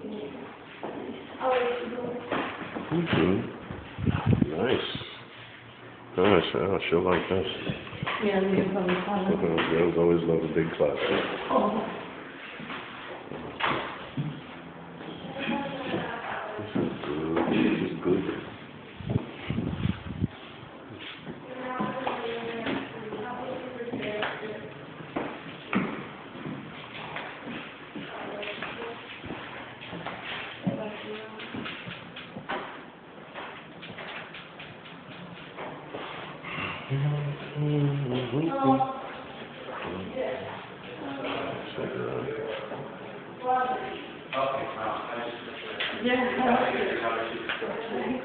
Nice. Nice. Oh, she'll like this. Yeah, you're probably fine. Girls always love a big class. Oh. This is good. Yeah.